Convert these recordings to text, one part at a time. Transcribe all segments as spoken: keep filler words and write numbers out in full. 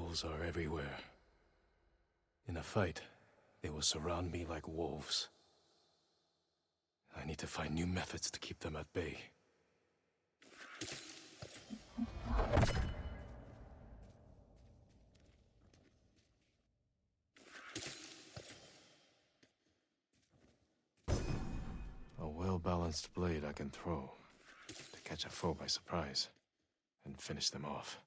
Wolves are everywhere. In a fight, they will surround me like wolves. I need to find new methods to keep them at bay. A well-balanced blade I can throw to catch a foe by surprise and finish them off.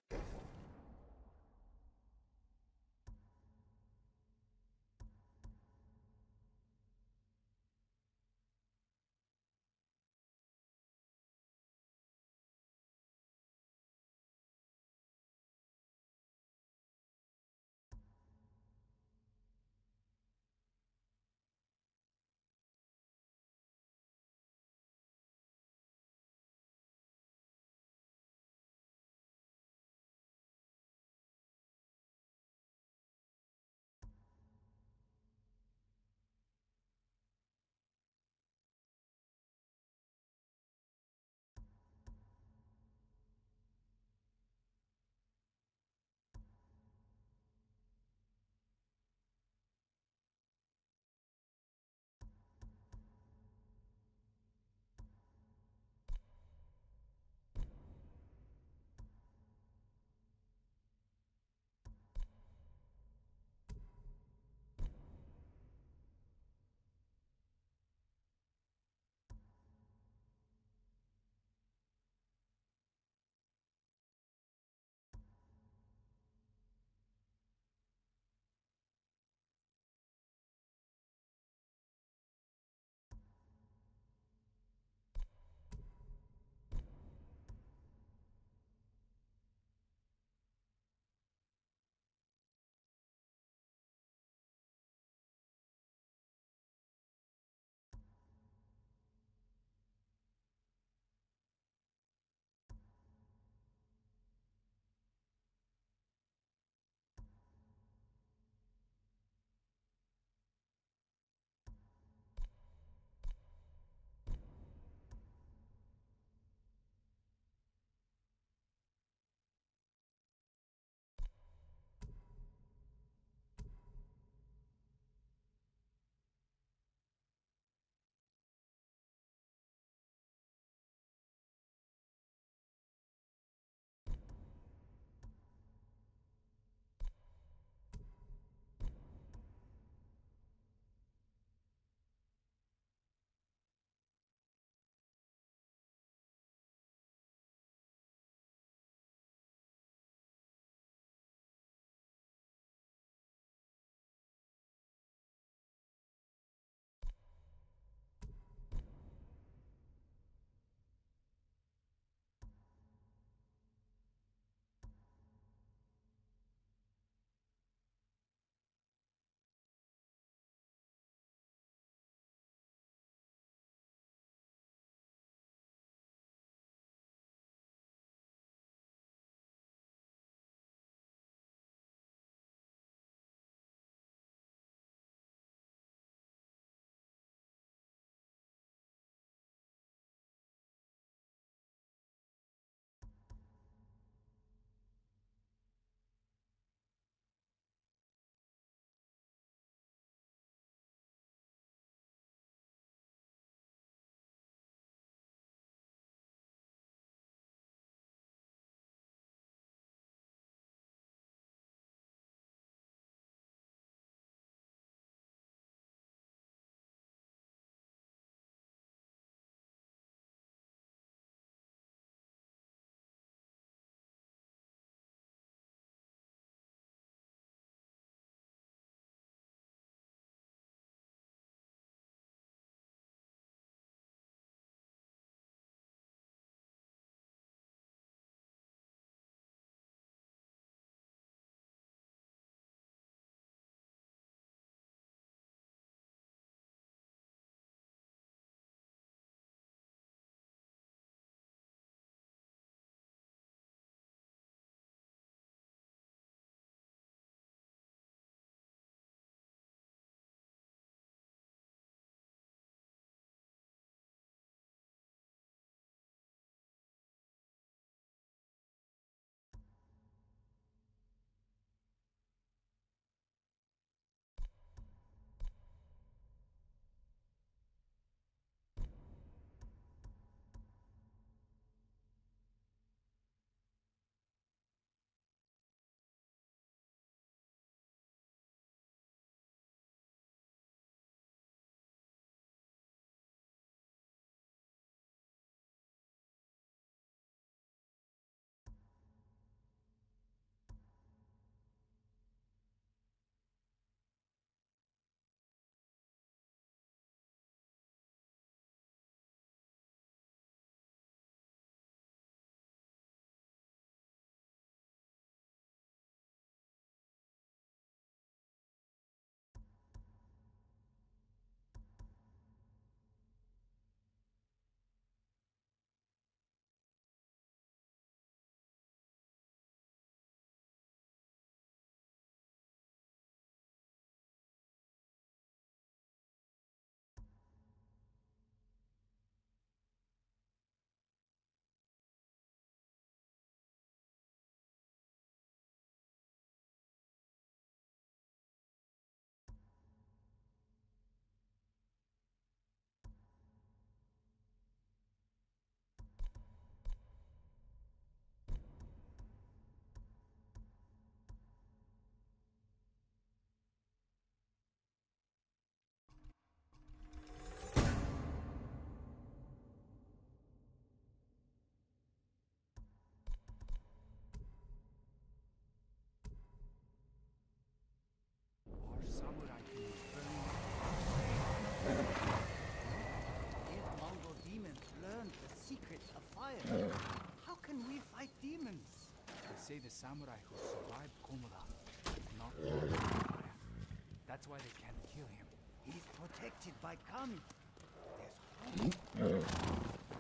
fire. How can we fight demons? They say the samurai who survived Komoda is not allowed to fire. That's why they can't kill him. He's protected by Kami. There's hope.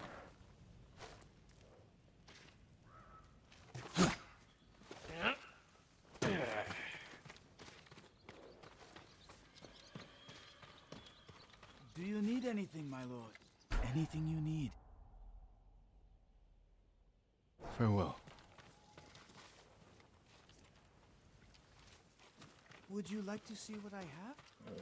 Do you need anything, my lord? Anything you need. Farewell. Would you like to see what I have?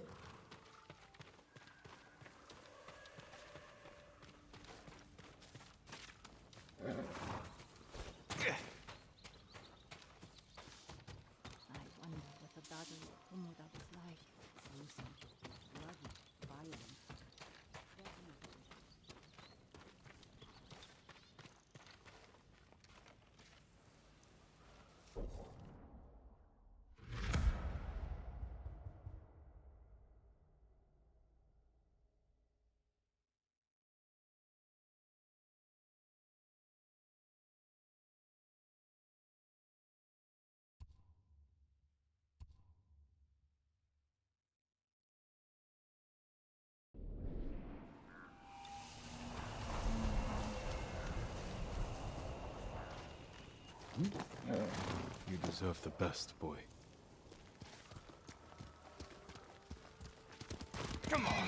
I wonder what the battle of Komoda was like. Gruesome, bloody, violent. You deserve the best, boy. Come on!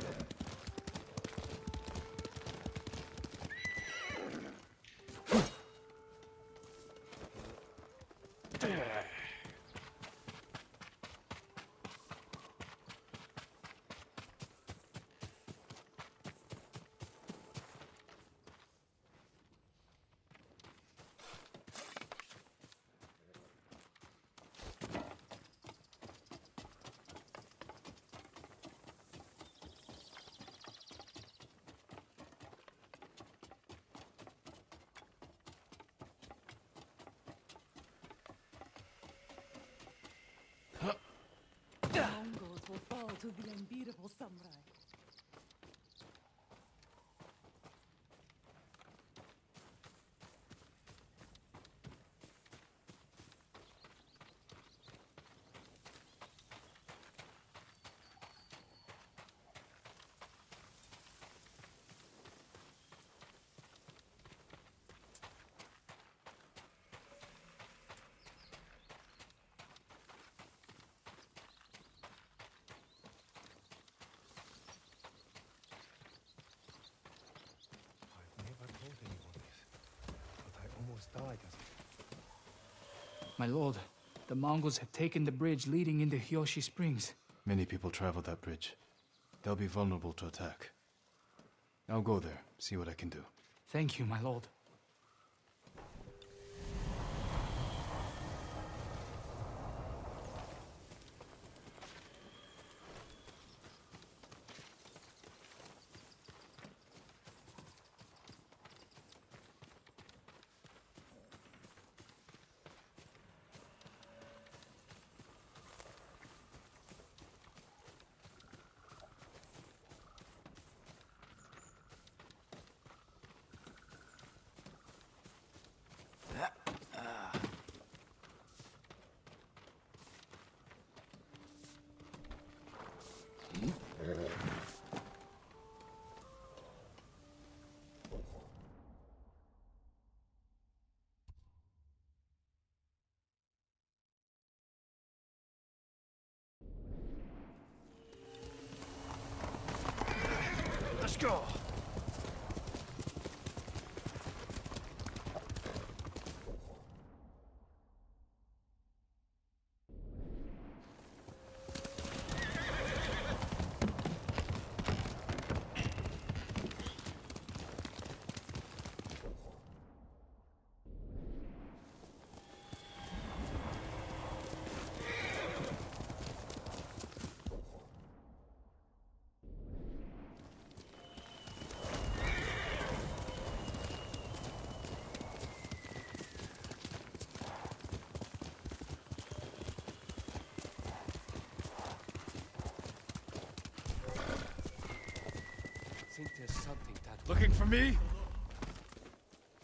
Mongols will fall to the unbeatable samurai. Died as my lord, the Mongols have taken the bridge leading into Hyoshi Springs. Many people travel that bridge. They'll be vulnerable to attack. I'll go there, see what I can do. Thank you, my lord. Let's go! I think there's something that... Looking for me?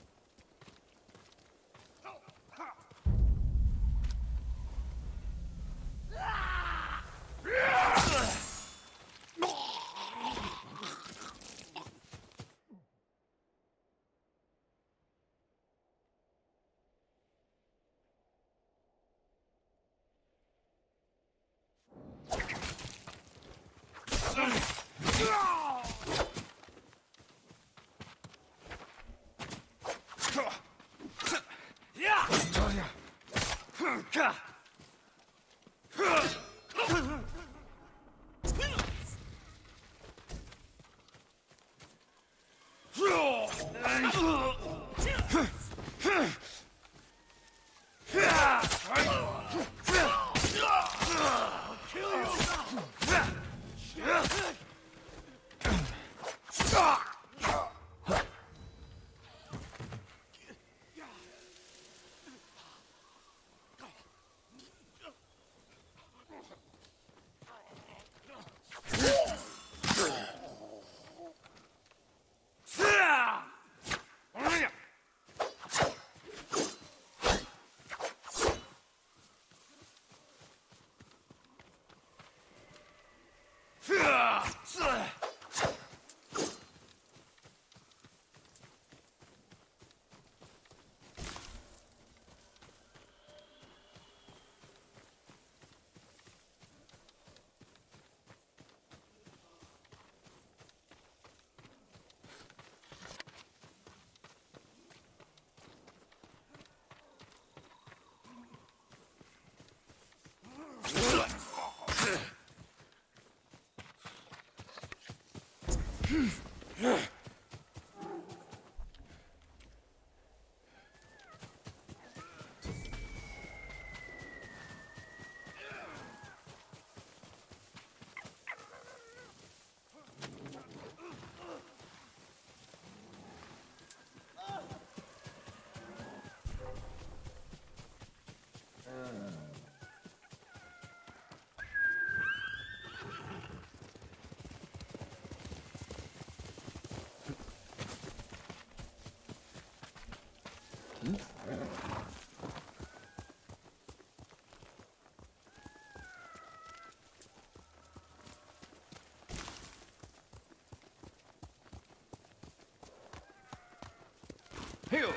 Heal!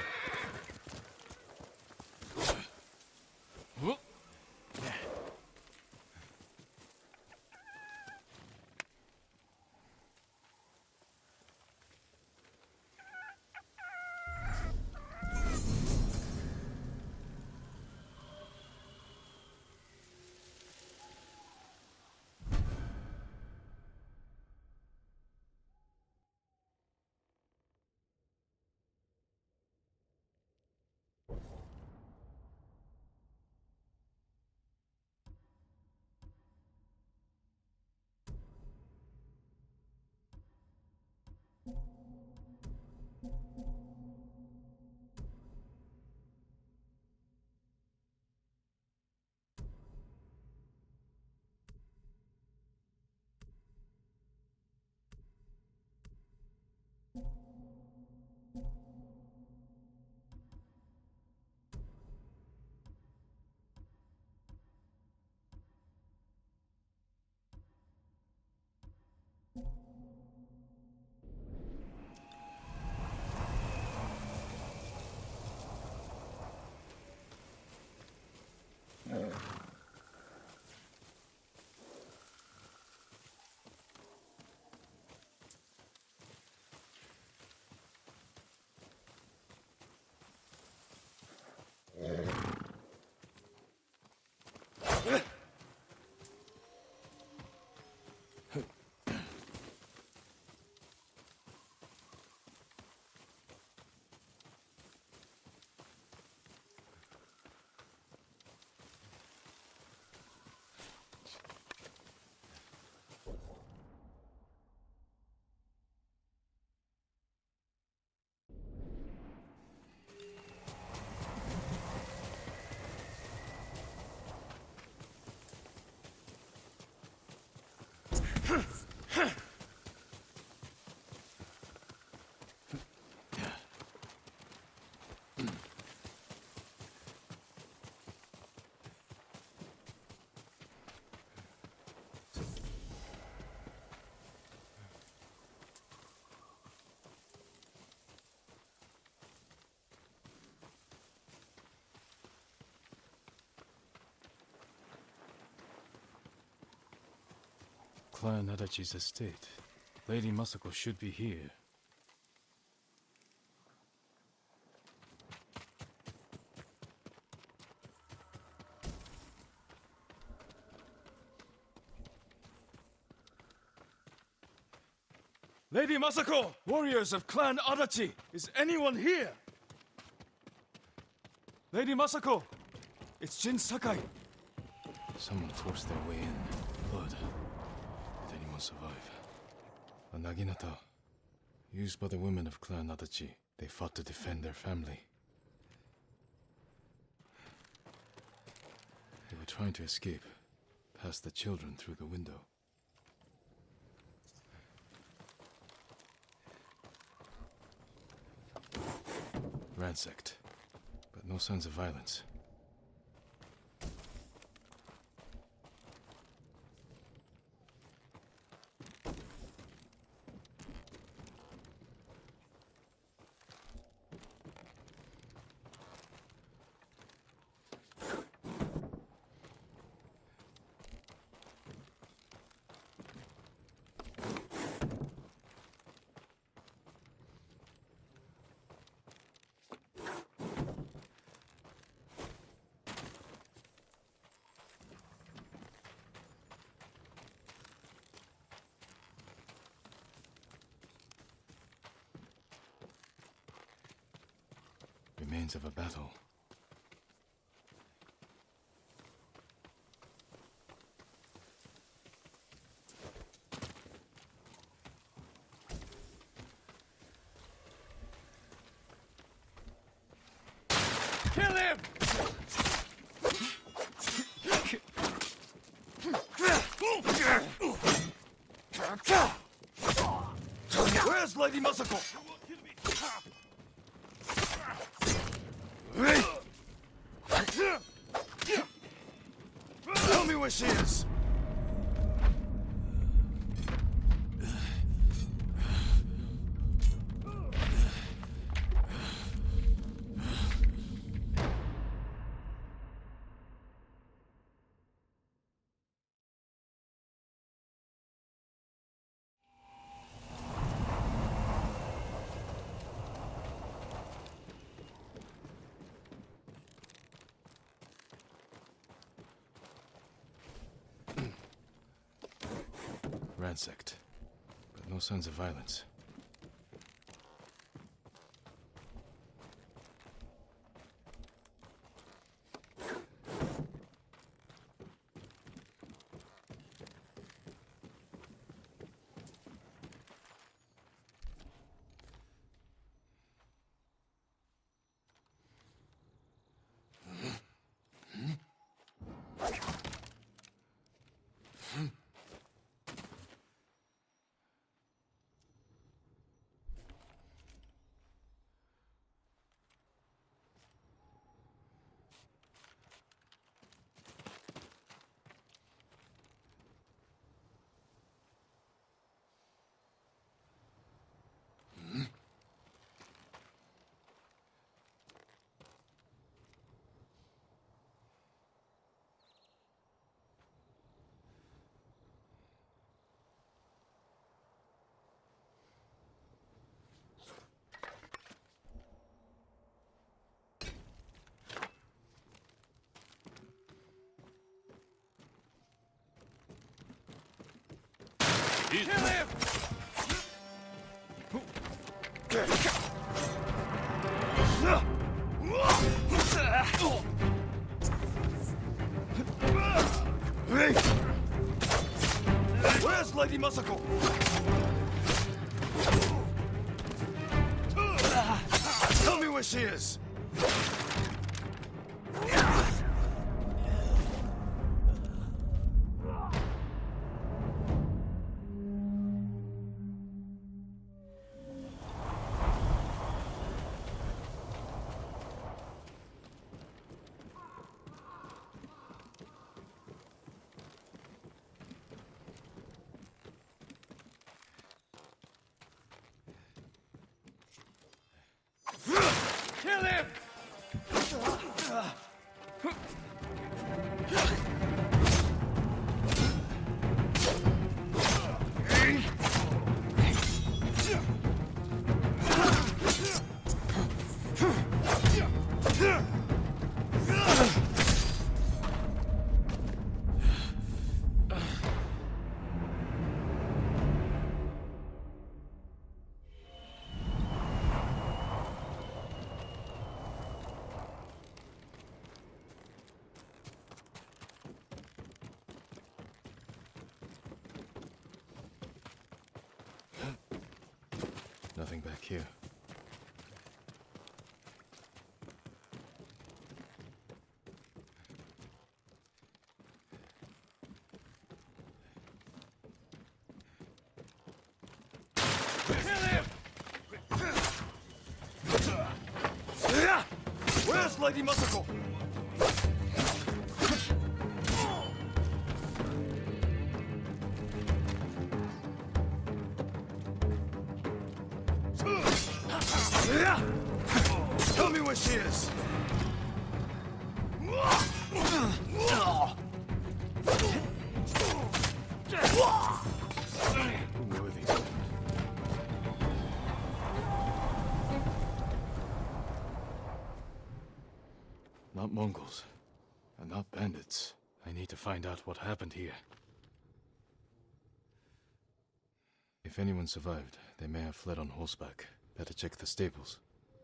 Clan Adachi's estate. Lady Masako should be here. Lady Masako! Warriors of Clan Adachi! Is anyone here? Lady Masako! It's Jin Sakai. Someone forced their way in. Blood. Did anyone survive? A naginata. Used by the women of Clan Adachi. They fought to defend their family. They were trying to escape. Past the children through the window. Ransacked. But no signs of violence. Remains of a battle. Kill him! Where's Lady Masako? Tell me where she is! Ransacked, but no signs of violence. Kill him! Where's Lady Masako? Tell me where she is! Kill him! nothing back here. Where's Lady Masako? Tell me where she is. Who were these men? Not Mongols, and not bandits. I need to find out what happened here. If anyone survived, they may have fled on horseback. Better check the stables.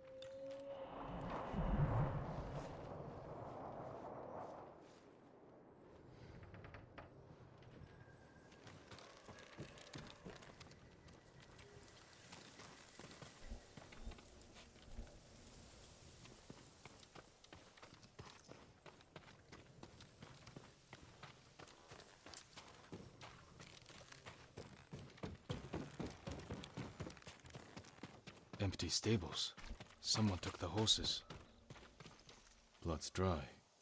Empty stables. Someone took the horses. Blood's dry.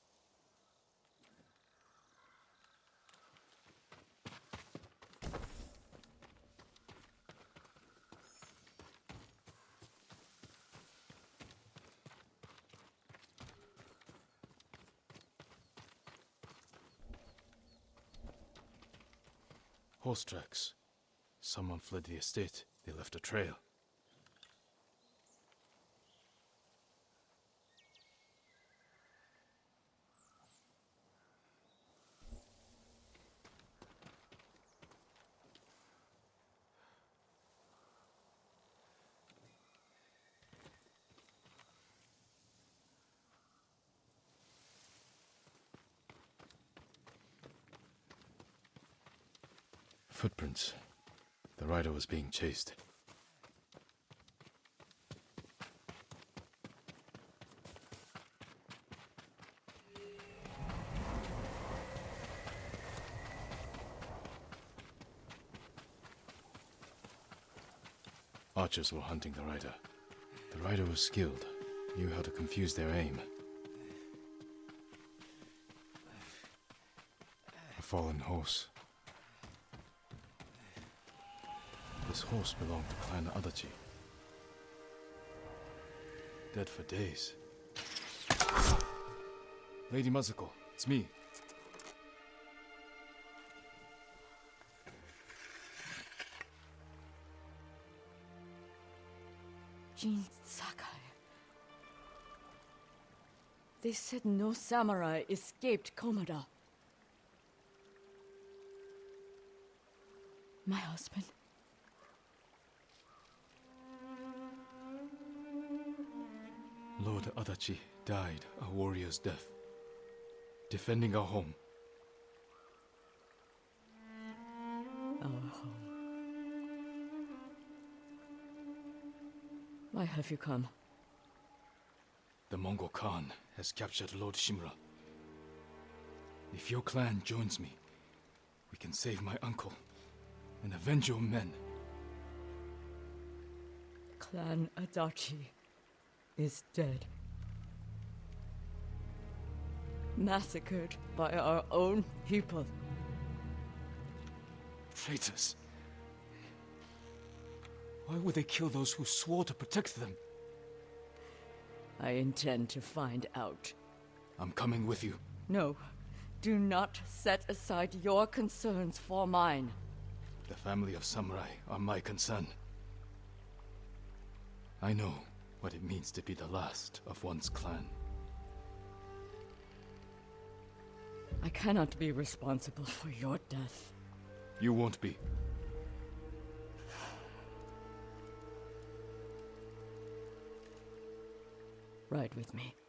Horse tracks. Someone fled the estate. They left a trail. Footprints. The rider was being chased. Archers were hunting the rider. The rider was skilled, knew how to confuse their aim. A fallen horse. This horse belonged to Clan Adachi. Dead for days. Lady Masako, it's me. Jin Sakai. They said no samurai escaped Komoda. My husband. Lord Adachi died a warrior's death, defending our home. Our home. Why have you come? The Mongol Khan has captured Lord Shimura. If your clan joins me, we can save my uncle and avenge your men. Clan Adachi is dead. Massacred by our own people. Traitors. Why would they kill those who swore to protect them? I intend to find out. I'm coming with you. No, do not set aside your concerns for mine. The family of samurai are my concern. I know what it means to be the last of one's clan. I cannot be responsible for your death. You won't be. Ride with me.